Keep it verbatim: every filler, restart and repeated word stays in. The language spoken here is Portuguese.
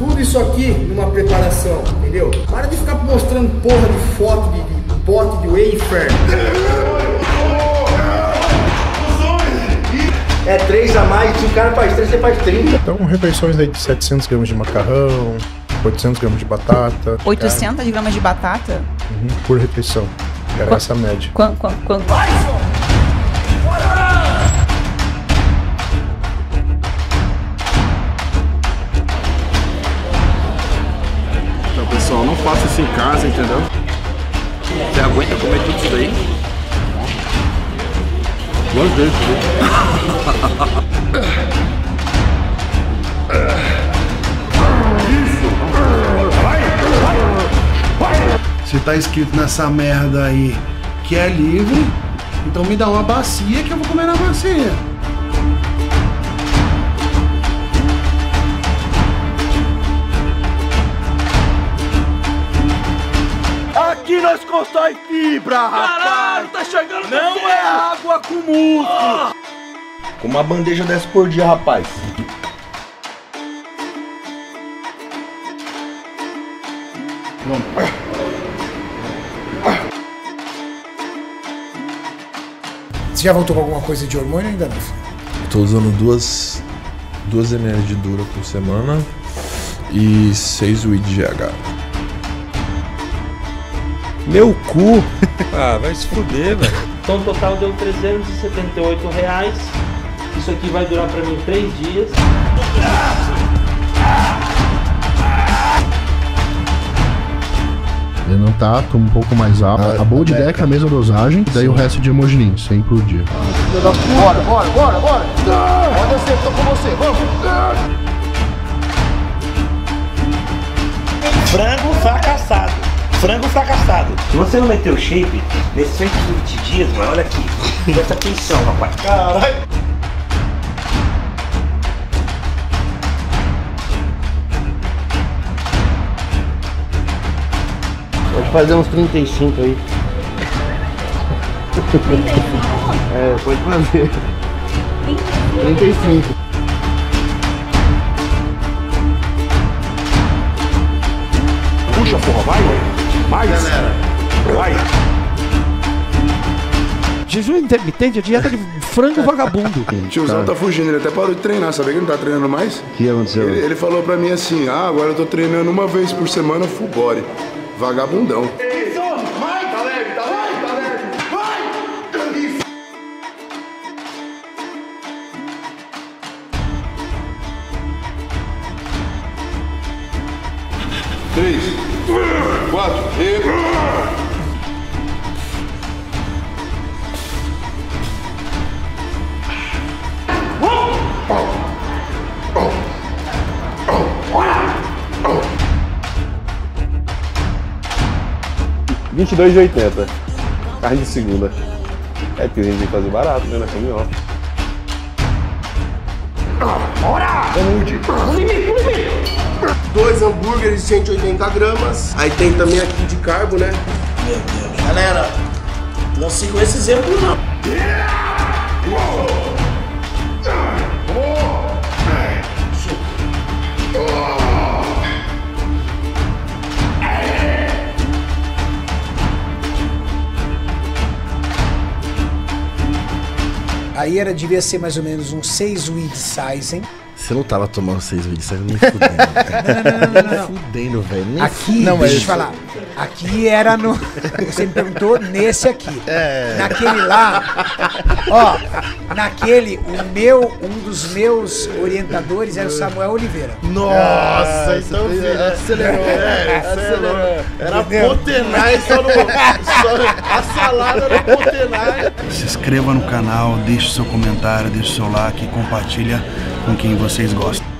Tudo isso aqui numa preparação, entendeu? Para de ficar mostrando porra de foto de, de pote de wafer. É três a mais, se o cara faz três, você faz trinta. Então, refeições aí de setecentos gramas de macarrão, oitocentos gramas de batata. oitocentos gramas de batata? Uhum, por refeição. Era Qu essa a média. Quanto? Qu quanto? Então, pessoal, não faça isso em casa, entendeu? Você aguenta comer tudo isso daí? Duas vezes, Se tá escrito nessa merda aí que é livre, então me dá uma bacia que eu vou comer na bacia. Aqui nós constrói fibra, rapaz! Caralho, tá chegando! Não é água com músculo! Com uma bandeja dessa por dia, rapaz. Você já voltou com alguma coisa de hormônio ainda não? Tô usando duas, duas mililitros de dura por semana e seis W I D G H. Meu cu! Ah, vai se fuder, velho. Então o total deu trezentos e setenta e oito reais. Isso aqui vai durar pra mim três dias. Ele não tá, tô um pouco mais alto. A, a Bold Deck é a mesma dosagem, daí o resto de Hemogenin, cem por dia. Bora, bora, bora, bora! Pode ser, tô com você, vamos! Frango fracassado. Frango fracassado. Se você não meter o shape, nesses cento e vinte dias, mano, olha aqui. Presta atenção, rapaz. Caralho! Pode fazer uns trinta e cinco aí. É, pode fazer. trinta e cinco. Puxa, porra, vai! Mais! Galera. Vai! Jejum intermitente é dieta de frango vagabundo. O tiozão tá fugindo, ele até parou de treinar, sabia que ele não tá treinando mais? O que aconteceu? Ele, ele falou pra mim assim, ah, agora eu tô treinando uma vez por semana full body. Vagabundão. Isso! Vai! Tá leve, tá leve, tá leve! Vai! Isso! Três, quatro, e... vinte e dois de oitenta. Carne de segunda. É que a gente tem que fazer barato, né? Na caminhão. Bora! Saúde! No limite, no limite! Dois hambúrgueres de cento e oitenta gramas. Aí tem também aqui de carbo, né? Meu Deus. Galera, não sigam esse exemplo, não. Aí era, devia ser mais ou menos uns seis W I D size, hein? Você não tava tomando seis vídeos, você nem fudendo. Não, não, não, não, não. Fudendo, velho. Aqui, não, mas deixa eu te falar. Aqui era no... Você me perguntou nesse aqui. É. Naquele lá... Ó, naquele, o meu, um dos meus orientadores era o Samuel Oliveira. Nossa, então filho, acelerou. É, acelerou. Era Potenai, só no... Só a salada no Potenai. Se inscreva no canal, deixe seu comentário, deixe seu like e compartilha com quem vocês gostam.